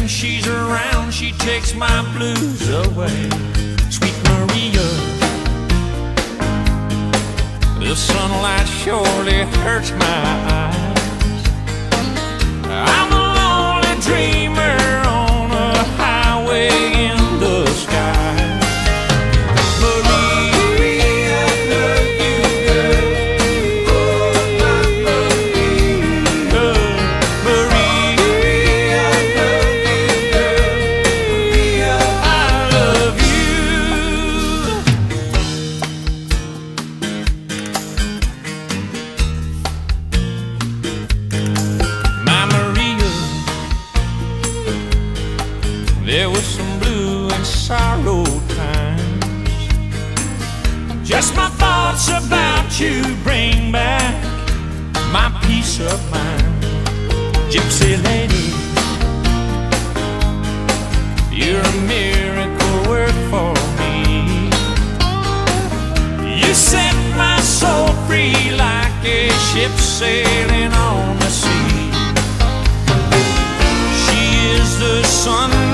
she's around, she takes my blues away. Sweet Maria, the sunlight surely hurts my eyes. I'm a lonely dreamer on a highway in the sky. Maria, I love you, girl. Oh, I love you, girl. Maria, I love you, girl. Maria, I love you. My Maria, there was some blue and sorrow times. Just my thoughts about you bring back my peace of mind. Gypsy lady, you're a miracle work for me. You set my soul free like a ship sailing on the sea. She is the sun